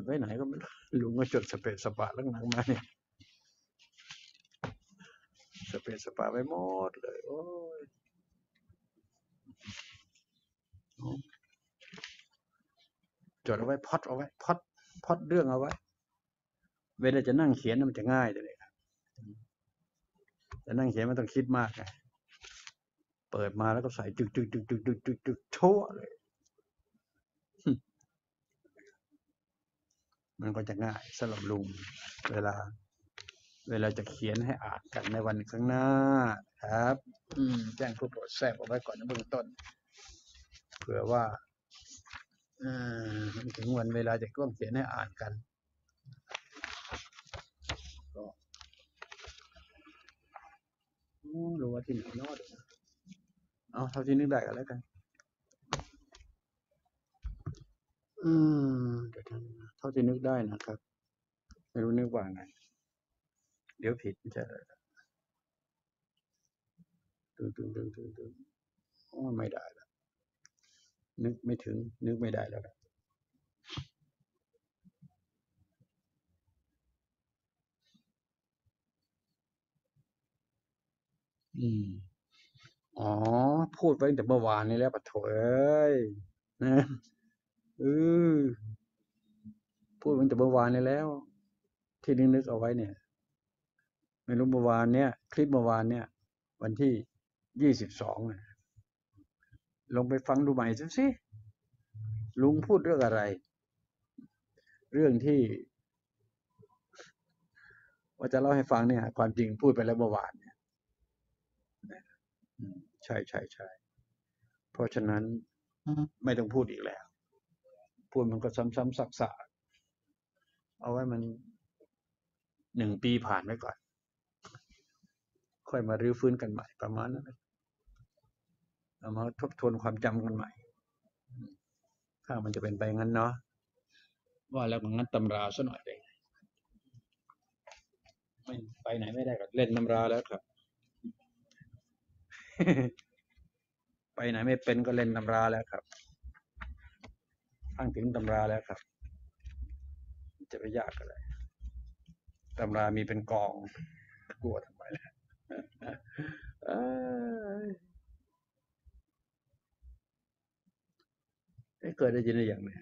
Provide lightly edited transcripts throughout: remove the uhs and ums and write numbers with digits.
ไว้ไหนก็ไม่รู้ลุงก็จดสเปซสปะหลังๆมาเนี่ยสเปซสปะไว้หมดเลยโอ้ยจดเอาไว้พอดเอาไว้พอดเรื่องเอาไว้เวลาจะนั่งเขียนมันจะง่ายเลยครับจะนั่งเขียนมันต้องคิดมากไงเปิดมาแล้วก็ใส่จึกโชว์เลยมันก็จะง่ายสำหรับลุงเวลาจะเขียนให้อ่านกันในวันข้างหน้าครับแจ้งผู้โปรดทราบเอาไว้ก่อนในเบื้องต้นเผื่อว่าถึงวันเวลาจะต้องเขียนให้อ่านกันก็รู้ว่าที่ไหนนอดเอาเท่าที่นึกได้กันแล้วกันเดี๋ยวเท่าที่นึกได้นะครับไม่รู้นึกว่าไงเดี๋ยวผิดจะตึงไม่ได้แล้วนึกไม่ถึงนึกไม่ได้แล้วอ๋อพูดไปตั้งแต่เมื่อวานนี้แล้วปะโถเอ้ยนะพูดไปตั้งแต่เมื่อวานนี้แล้วที่นึกเอาไว้เนี่ยไม่รู้เมื่อวานเนี่ยคลิปเมื่อวานเนี่ยวันที่22ลงไปฟังดูใหม่สิลุงพูดเรื่องอะไรเรื่องที่ว่าจะเล่าให้ฟังเนี่ยความจริงพูดไปแล้วเมื่อวานเนี่ยใช่เพราะฉะนั้นไม่ต้องพูดอีกแล้วพูดมันก็ซ้ำๆซักๆเอาไว้มัน1 ปีผ่านไปก่อนค่อยมารื้อฟื้นกันใหม่ประมาณนั้นเอามาทบทวนความจำกันใหม่ถ้ามันจะเป็นไปงั้นเนาะว่าแล้วมันงั้นตำราซะหน่อยเลยไม่ไปไหนไม่ได้ก็เล่นตำราแล้วครับ ไปไหนไม่เป็นก็เล่นตำราแล้วครับตั้งถึงตำราแล้วครับจะไปยากอะไรตำรามีเป็นกองกลัวทำไมล่ะเกิดได้ยินได้อย่างไร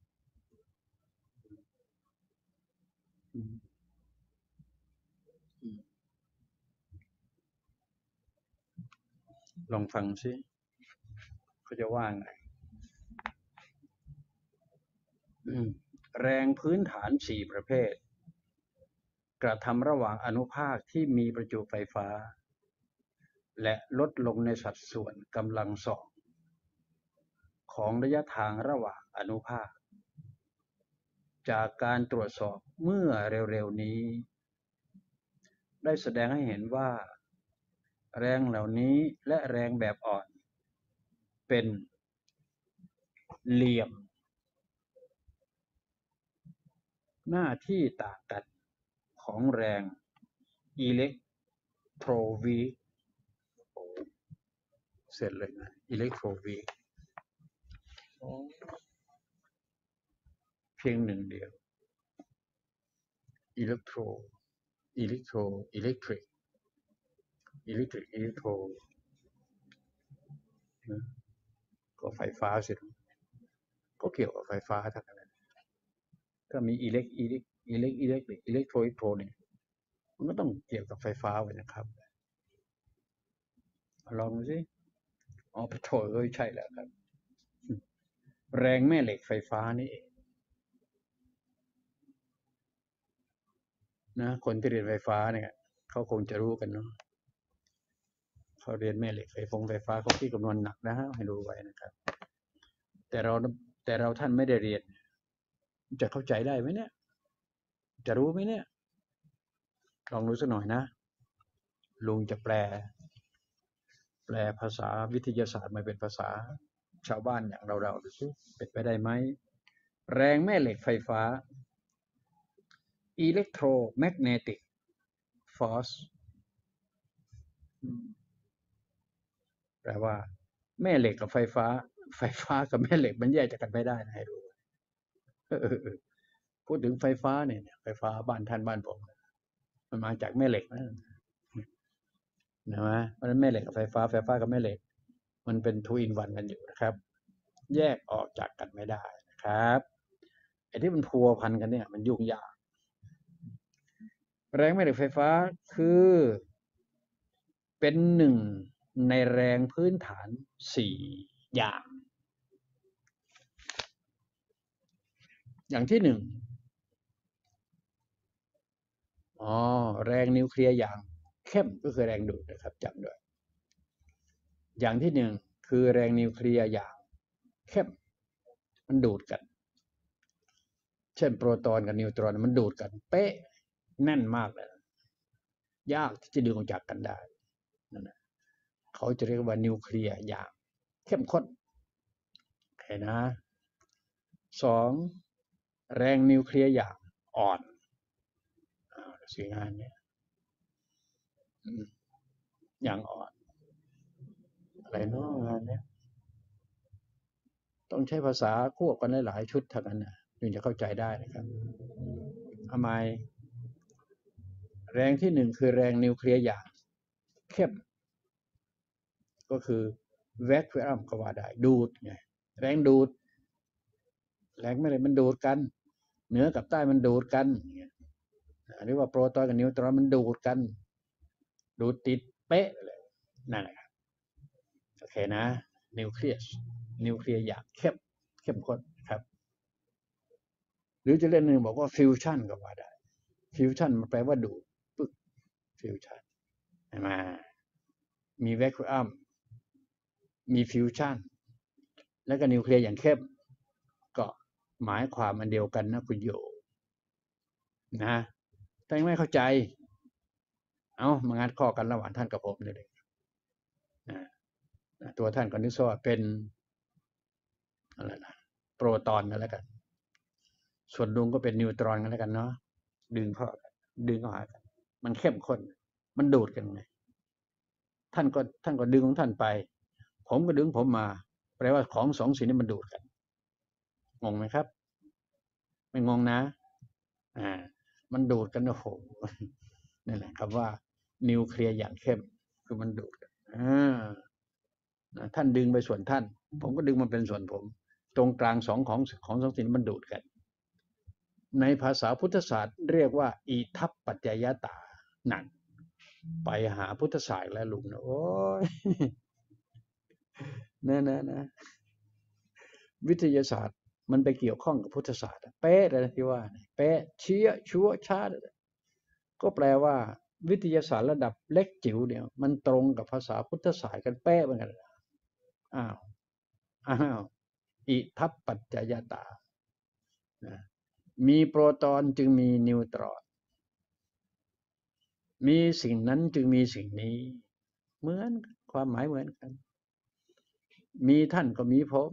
ลองฟังซิเขาจะว่าไงแรงพื้นฐาน4ประเภทกระทำระหว่างอนุภาคที่มีประจุไฟฟ้าและลดลงในสัดส่วนกำลังสองของระยะทางระหว่างอนุภาคจากการตรวจสอบเมื่อเร็วๆนี้ได้แสดงให้เห็นว่าแรงเหล่านี้และแรงแบบอ่อนเป็นเหลี่ยมหน้าที่ต่างกันของแรงอิเล็กโทรวีคเสร็จเลยนะอิเล็กโทรวีคเพียงหนึ่งเดียวอิเล็กโทรอิเล็กโทรอิเล็กทริกอิเล็กทริกอิเล็กโทรก็ไฟฟ้าสิก็เกี่ยวกับไฟฟ้าทั้งนั้นถ้ามีอิเล็กโทรเนี่ยมันก็ต้องเกี่ยวกับไฟฟ้าไว้นะครับลองดูสิอ๋อโถใช่แล้วครับแรงแม่เหล็กไฟฟ้านี่เองนะคนที่เรียนไฟฟ้าเนี่ยเขาคงจะรู้กันเนาะเขาเรียนแม่เหล็กไฟฟ้าเขาที่คำนวณหนักนะฮะให้รู้ไว้นะครับแต่เราท่านไม่ได้เรียนจะเข้าใจได้ไหมเนี่ยจะรู้ไหมเนี่ยลองดูสักหน่อยนะลุงจะแปลภาษาวิทยาศาสตร์มาเป็นภาษาชาวบ้านอย่างเราดูสิเป็นไปได้ไหมแรงแม่เหล็กไฟฟ้า electromagnetic force แปลว่าแม่เหล็กกับไฟฟ้ากับแม่เหล็กมันแยกจากกันไม่ได้นะให้รู้พูดถึงไฟฟ้าเนี่ยไฟฟ้าบ้านท่านบ้านผมมันมาจากแม่เหล็กนะเห็นไหมเพราะฉะนั้นแม่เหล็กกับไฟฟ้ากับแม่เหล็กมันเป็นทูอินวันกันอยู่นะครับแยกออกจากกันไม่ได้นะครับไอ้ที่มันพัวพันกันเนี่ยมันยุ่งยากแรงแม่เหล็กไฟฟ้าคือเป็นหนึ่งในแรงพื้นฐาน4อย่างอย่างที่1แรงนิวเคลียร์อย่างเข้มก็คือแรงดูดนะครับจำด้วยอย่างที่1คือแรงนิวเคลียร์อย่างเข้มมันดูดกันเช่นโปรตอนกับนิวตรอนมันดูดกันเป๊ะแน่นมากเลยยากที่จะดึงออกจากกันได้นั่นนะเขาจะเรียกว่านิวเคลียร์อย่างเข้มข้นโอเคนะ2แรงนิวเคลียร์อย่างอ่อนสวยงามเนี่ยอย่างอ่อนอะไรเนาะงานเนี้ยต้องใช้ภาษาควบกันหลายๆชุดเท่านั้นนะถึงจะเข้าใจได้นะครับทำไมแรงที่1คือแรงนิวเคลียร์อย่างเข้มก็คือแวคคูอัมก็ว่าได้ดูดไงแรงดูดแรงไม่ได้มันดูดกันเหนือกับใต้มันดูดกันหรือว่าโปรตอนกับนิวตรอนมันดูดกันดูดติดเป๊ะเลยนั่นแหละครับโอเคนะนิวเคลียร์อย่างเข้มข้นครับหรือจะเล่นหนึ่งบอกว่าฟิวชั่นก็ว่าได้ฟิวชั่นมันแปลว่าดูดปึ๊กฟิวชั่นมามีแวคคูอัมมีฟิวชั่นแล้วก็นิวเคลียร์อย่างเข้มก็หมายความมันเดียวกันนะคุณโยนะถ้ายังไม่เข้าใจเอามางัดข้อกันระหว่างท่านกับผมเลยตัวท่านก็นึกว่าเป็นอะไรนะโปรตอนกันแล้วกันส่วนลุงก็เป็นนิวตรอนกันแล้วกันเนาะดึงเข้าหากันมันเข้มข้นมันดูดกันไงท่านก็ดึงของท่านไปผมก็ดึงผมมาแปลว่าของสองสิ่งนี้มันดูดกันงงไหมครับไม่งงนะมันดูดกันโอ้โหนั่นแหละครับว่านิวเคลียร์อย่างเข้มคือมันดูดกันท่านดึงไปส่วนท่านผมก็ดึงมันเป็นส่วนผมตรงกลางของสองสิ่งมันดูดกันในภาษาพุทธศาสตร์เรียกว่าอิทัปปัจจยตาหนักไปหาพุทธศาสตร์แล้วลุงนะโอ้ยนะวิทยาศาสตร์มันไปเกี่ยวข้องกับพุทธศาสตร์เป๊ะเลยที่ว่าเป๊ะเชี่ยชัวชาก็แปลว่าวิทยาศาสตร์ระดับเล็กจิ๋วเนี่ยมันตรงกับภาษาพุทธศาสตร์กันเป๊ะเหมือนกันอ้าวอิทัปปัจจยตามีโปรตอนจึงมีนิวตรอนมีสิ่งนั้นจึงมีสิ่งนี้เหมือนความหมายเหมือนกันมีท่านก็มีผม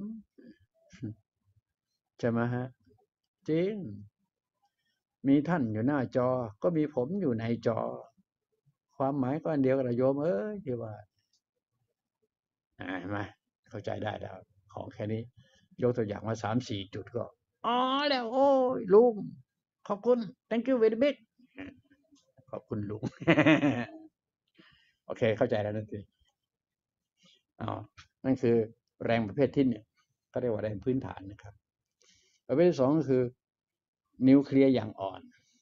ใช่ไหมฮะจริงมีท่านอยู่หน้าจอก็มีผมอยู่ในจอความหมายก็อันเดียวกันโยมที่ว่ามาเข้าใจได้แล้วของแค่นี้ยกตัวอย่างมา3-4 จุดก็แล้วโอ้ยลุงขอบคุณ thank you very big ขอบคุณลุงโอเคเข้าใจแล้วนั่นสินั่นคือแรงประเภทที่1ก็เรียกว่าแรงพื้นฐานนะครับประเภทที่2ก็คือนิวเคลียร์อย่างอ่อน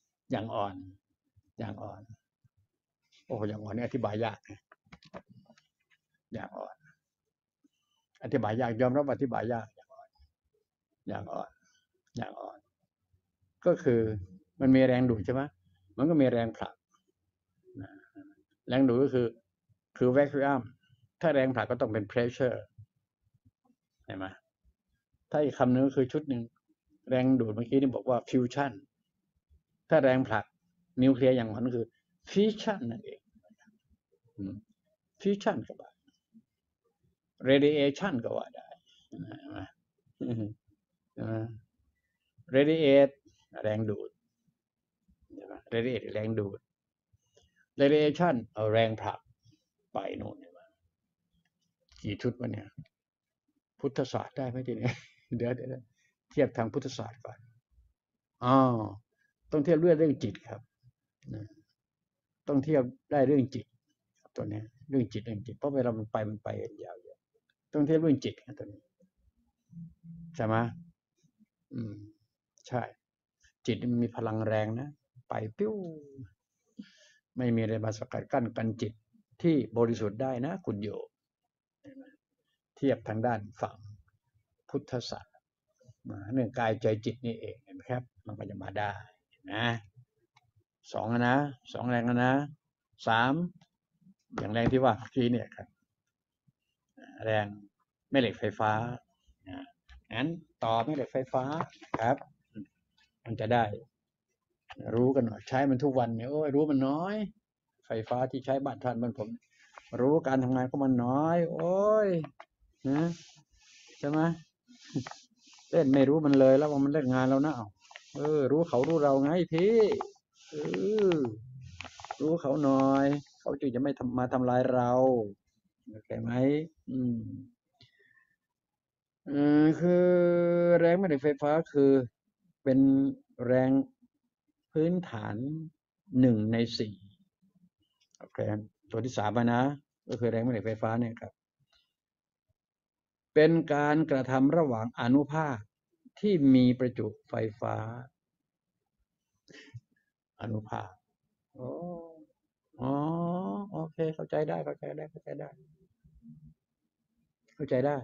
โอ้อย่างอ่อนนี่อธิบายยากอย่างอ่อนอธิบายยากยอมรับอธิบายยากอย่างอ่อนก็คือมันมีแรงดูดใช่ไหมมันก็มีแรงผลักแรงดูดก็คือแวคคูอัมถ้าแรงผลักก็ต้องเป็น pressure เห็นไหมถ้าอีกคำนึงก็คือชุดหนึ่งแรงดูดเมื่อกี้นี่บอกว่า fusion ถ้าแรงผลักนิวเคลียร์อย่างอ่อนก็คือ fission นั่นเองfission ก็ว่า radiation ก็ว่าได้ radiate แรงดูด radiate แรงดูด radiation เอาแรงผลักไปโน่นกี่ชุดวะเนี่ยพุทธศาสตร์ได้ไหมทีนี้เดี๋ยวเทียบทางพุทธศาสตร์ก่อนอ๋อต้องเทียบเรื่องจิตครับนะต้องเทียบได้เรื่องจิตครับตัวนี้เรื่องจิตเพราะเวลามันไปยาวๆต้องเทียบเรื่องจิตครับตัวนี้ใช่ไหมอืมใช่จิตมันมีพลังแรงนะไปปิ้วไม่มีอะไรมาสกัดกั้นกันจิตที่บริสุทธิ์ได้นะคุณโยเทียบทางด้านฝั่งพุทธศาสนาเรื่องกายใจจิตนี่เองเห็นไหมครับมันก็จะมาได้นะสองนะสองแรงนะสามอย่างแรงที่ว่าเมื่อกี้เนี่ยครับแรงแม่เหล็กไฟฟ้างั้นต่อแม่เหล็กไฟฟ้าครับมันจะได้รู้กันหน่อยใช้มันทุกวันเนี่ยโอ้ยรู้มันน้อยไฟฟ้าที่ใช้บ้านท่านบ้านผมรู้การทำงานของมันน้อยโอ้ยนะใช่ไหมเล่นไม่รู้มันเลยแล้วว่ามันเล่นงานเรานะรู้เขารู้เราไงพี่เออรู้เขาหน่อยเขาจึงจะไม่มาทำลายเราโอเคไหมอืมคือแรงแม่เหล็กไฟฟ้าคือเป็นแรงพื้นฐาน1 ใน 4โอเคตัวที่3นะก็คือแรงแม่เหล็กไฟฟ้าเนี่ยครับเป็นการกระทำระหว่างอนุภาคที่มีประจุไฟฟ้าอนุภาคอ๋ออ๋อโอเคเข้าใจได้เข้าใจได้เข้าใจได้เข้าใจได้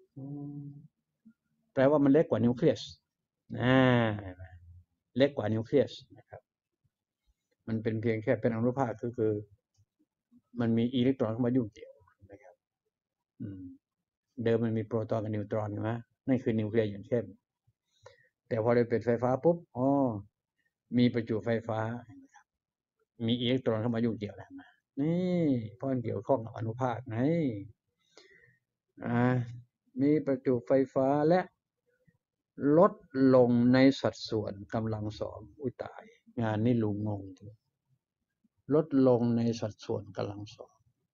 แปลว่ามันเล็กกว่านิวเคลียสอ่าเล็กกว่านิวเคลียสนะครับมันเป็นเพียงแค่เป็นอนุภาคคือมันมีอิเล็กตรอนเข้ามายุ่งเกี่ยวนะครับเดิมมันมีโปรตอนกับนิวตรอนใช่ไหมนั่นคือนิวเคลียสอย่างเช่นแต่พอได้เป็นไฟฟ้าปุ๊บมีประจุไฟฟ้ามีอิเล็กตรอนเข้ามายุ่งเกี่ยวแล้วนะนี่เพราะมันเกี่ยวข้องกับอนุภาคไงมีประจุไฟฟ้าและลดลงในสัดส่วนกำลังสองอุ้ยตายงานนี้ลุงงงลดลงในสัดส่วนกำลังสอง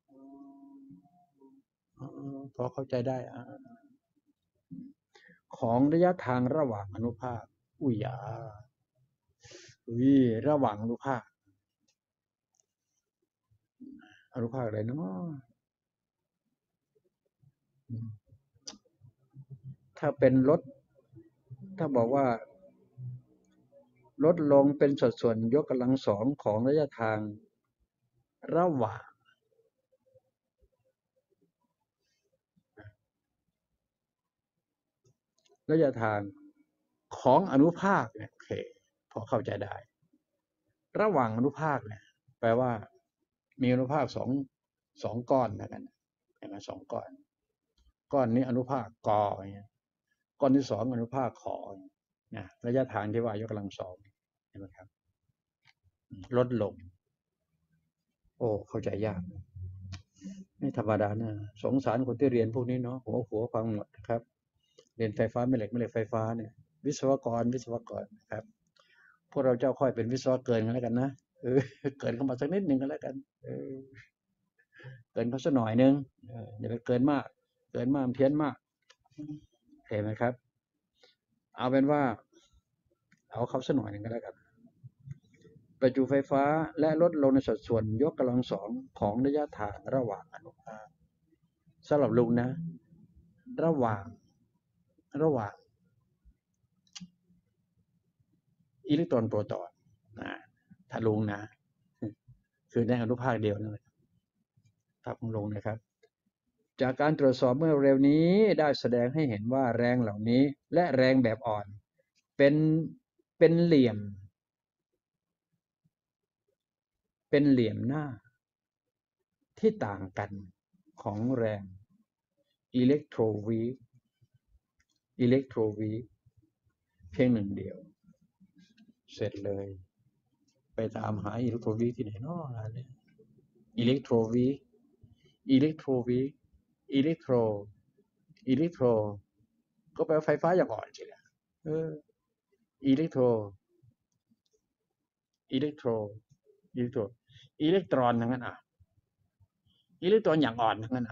พอเข้าใจได้ของระยะทางระหว่างอนุภาคอุ้ยระหว่างอนุภาคอะไรเนาะถ้าเป็นลดถ้าบอกว่าลดลงเป็นสัดส่วนยกกำลังสองของระยะทางระหว่างระยะทางของอนุภาคเนี่ยโอเคพอเข้าใจได้ระหว่างอนุภาคเนี่ยแปลว่ามีอนุภาคสองก้อนนะกันใช่ไหม2 ก้อนนี้อนุภาคกเนี่ยก้อนที่2อนุภาคขอนะระยะทางที่ว่ายกกำลังสองใช่ไหมครับลดลงโอ้เข้าใจยากไม่ธรรมดานะสงสารคนที่เรียนพวกนี้เนาะหัวฟังหมดครับเรียนไฟฟ้าแม่เหล็กไฟฟ้าเนี่ยวิศวกรนะครับพวกเราเจ้าค่อยเป็นวิศวะเกินกันแล้วกันนะเกินเข้ามาสักนิดหนึ่งกันแล้วกันเกินเขาสักหน่อยนึงอย่าไปเกินมากเพี้ยนมากเห็นไหมครับเอาเป็นว่าเอาเขาสักหน่อยนึงก็แล้วกันประจุไฟฟ้าและลดลงในสัดส่วนยกกำลังสองของระยะทางระหว่างอนุภาคสำหรับลุงนะระหว่างอิเล็กตรอนโปรตอนถ้าลุงนะคือในอนุภาคเดียวนั่นแหละถ้าของลุงนะครับจากการตรวจสอบเมื่อเร็วนี้ได้แสดงให้เห็นว่าแรงเหล่านี้และแรงแบบอ่อนเป็นเป็นเหลี่ยมหน้าที่ต่างกันของแรงอิเล็กโทรวีฟเพียงหนึ่งเดียวเสร็จเลยไปตามหาอิเล็กโทรวีฟที่ไหนเนาะเนี่ยอิเล็กโทรวีฟอิเล็กโทรก็แปลว่าไฟฟ้าอย่างอ่อนใช่ไหมอิเล็กโทรอิเล็กโทรอิเล็กตรอนทั้งนั้นอิเล็กตรอนอย่างอ่อนทั้งนั้น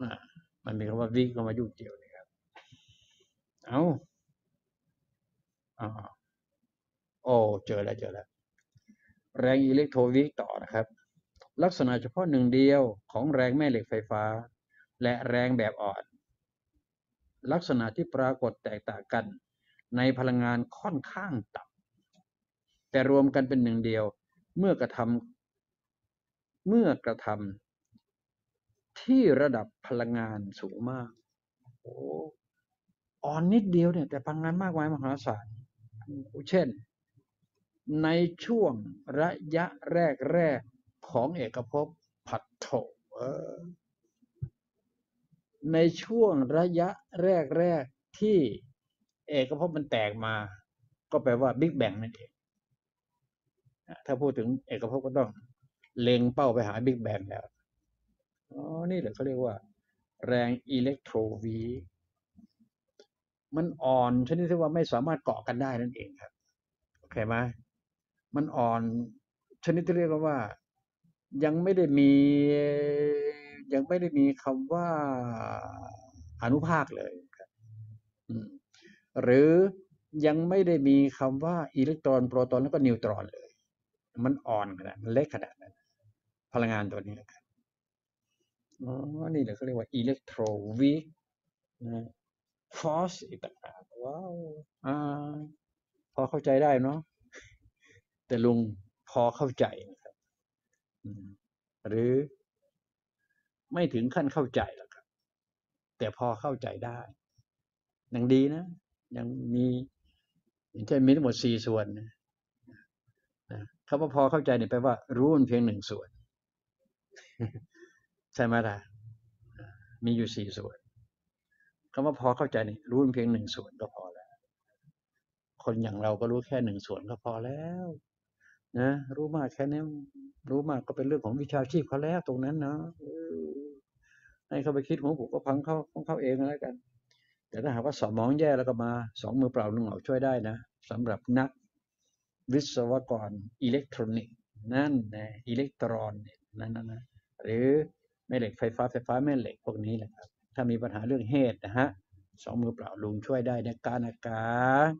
มันมีคำว่าวิเข้ามายุ่งเกี่ยวนะครับเอาอ่าโอ้เจอแล้วแรงอิเล็กโทรวิกต่อนะครับลักษณะเฉพาะหนึ่งเดียวของแรงแม่เหล็กไฟฟ้าและแรงแบบอ่อนลักษณะที่ปรากฏแตกต่างกันในพลังงานค่อนข้างต่ำแต่รวมกันเป็นหนึ่งเดียวเมื่อกระทที่ระดับพลังงานสูงมากโอ้อ่อนนิดเดียวเนี่ยแต่พลังงานมากมายมหาศาลเช่นในช่วงระยะแรกของเอกภพผัดโถในช่วงระยะแรกที่เอกภพมันแตกมาก็แปลว่าบิ๊กแบงนั่นเองถ้าพูดถึงเอกภพก็ต้องเล็งเป้าไปหาบิ๊กแบงแล้วนี่แหละเขาเรียกว่าแรงอิเล็กโทรวีมันอ่อนชนิดที่ว่าไม่สามารถเกาะกันได้นั่นเองครับโอเคไหมมันอ่อนชนิดที่เรียกว่ายังไม่ได้มีคำว่าอนุภาคเลยครับหรือยังไม่ได้มีคำว่าอิเล็กตรอนโปรตอนแล้วก็นิวตรอนเลยมันอ่อนขนาดมันเล็กขนาดนั้นพลังงานตัวนี้ครับนี่แหละเขาเรียกว่าอิเล็กโทรวีคนะฟอสอีกต่างหากว้าวพอเข้าใจได้เนาะแต่ลุงพอเข้าใจนะครับหรือไม่ถึงขั้นเข้าใจหรอกครับแต่พอเข้าใจได้ยังดีนะยังมีอย่างเช่นมีทั้งหมด4ส่วนนะคำว่าพอเข้าใจเนี่ยแปลว่ารู้มันเพียง1ส่วนใช่ไหมล่ะมีอยู่4ส่วนคำว่าพอเข้าใจนี่รู้มันเพียง1ส่วนก็พอแล้วคนอย่างเราก็รู้แค่1ส่วนก็พอแล้วนะรู้มากแค่นี้รู้มากก็เป็นเรื่องของวิชาชีพเขาแล้วตรงนั้นนะให้เขาไปคิดหัวผูกก็พังเขาของเขาเองแล้วกันแต่ถ้าหากว่าสมองแย่แล้วก็มา2มือเปล่าลุงเหงาช่วยได้นะสำหรับนักวิศวกรอิเล็กทรอนิกส์นั่นนะอิเล็กตรอนนั่นนะหรือแม่เหล็กไฟฟ้าแม่เหล็กพวกนี้แหละครับถ้ามีปัญหาเรื่องเหตุนะฮะ2มือเปล่าลุงช่วยได้ในการอากาศ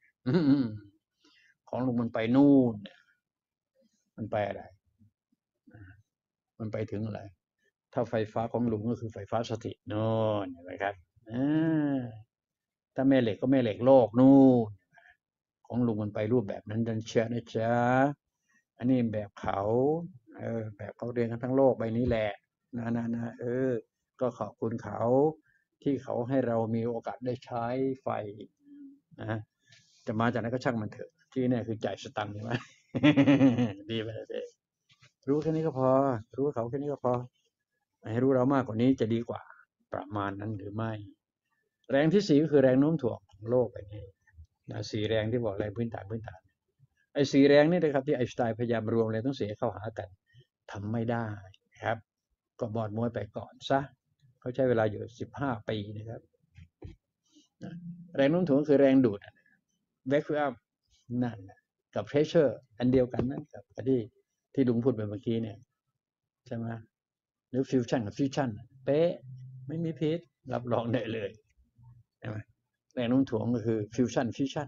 ของลุงมันไปนู่นมันไปอะไรมันไปถึงอะไรถ้าไฟฟ้าของลุงก็คือไฟฟ้าสถิตโน่นเห็นไหมครับถ้าแม่เหล็กก็แม่เหล็กโลกนู่นของลุงมันไปรูปแบบนั้นดันเชียนะจ๊ะอันนี้แบบเขาแบบเขาเรียนกันทั้งโลกใบนี้แหละนะก็ขอบคุณเขาที่เขาให้เรามีโอกาสได้ใช้ไฟนะจะมาจากนั้นก็ช่างมันเถอะที่นี่คือจ่ายสตังค์ใช่ไหมดีไปเลยรู้แค่นี้ก็พอรู้เขาแค่นี้ก็พอให้รู้เรามากกว่านี้จะดีกว่าประมาณนั้นหรือไม่แรงที่4ก็คือแรงโน้มถ่วงของโลกไปนี้4แรงที่บอกแรงพื้นฐานไอ้4แรงนี่นะครับที่ไอน์สไตน์พยายามรวมแรงทั้ง4เข้าหากันทำไม่ได้ครับก็บอดมวยไปก่อนซะเขาใช้เวลาอยู่15 ปีนะครับแรงโน้มถ่วงคือแรงดูดแวคคูมนั่นกับเพรสเชอร์อันเดียวกันนั่นกับที่ลุงพูดไปเมื่อกี้เนี่ยใช่ไหมหรือฟิวชั่นกับฟิวชั่นเป๊ะไม่มีพิษรับรองได้เลยใช่ไหมแรงโน้มถ่วงก็คือฟิวชั่น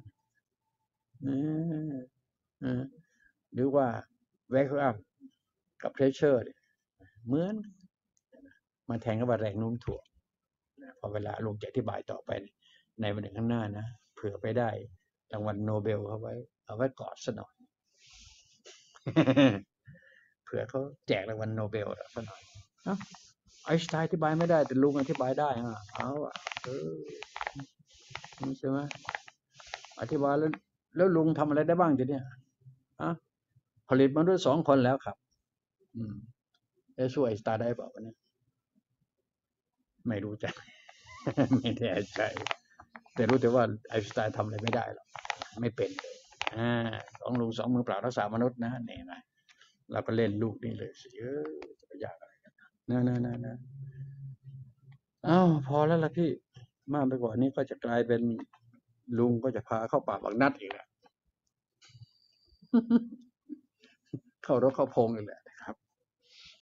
หรือว่าแวคคูมกับเพรสเชอร์เหมือนมาแทงกับแรงโน้มถ่วงพอเวลาลุงจะอธิบายต่อไปในวันหนึ่งข้างหน้านะเผื่อไปได้รางวัลโนเบลเอาไว้กอดซะหน่อยเผื่อเขาแจกรางวัลโนเบลซะหน่อยไอน์สไตน์อธิบายไม่ได้แต่ลุงอธิบายได้เอาใช่ไหมอธิบายแล้วลุงทำอะไรได้บ้างทีเนี้ยผลิตมาด้วย2 คนแล้วครับจะช่วยไอน์สไตน์ได้เปล่าเนี่ยไม่รู้จักไม่แน่ใจแต่รู้แต่ว่าไอน์สไตน์ทำอะไรไม่ได้หรอกไม่เป็นเลยของลุง2 มือเปล่ารักษามนุษย์นะนี่นะเราก็เล่นลูกนี่เลยสิจะไปยากอะไรกันนะพอแล้วล่ะพี่มากไปกว่านี้ก็จะกลายเป็นลุงก็จะพาเข้าป่าบางนัดอีกแล้วเข้ารถเข้าพงอีกแหละ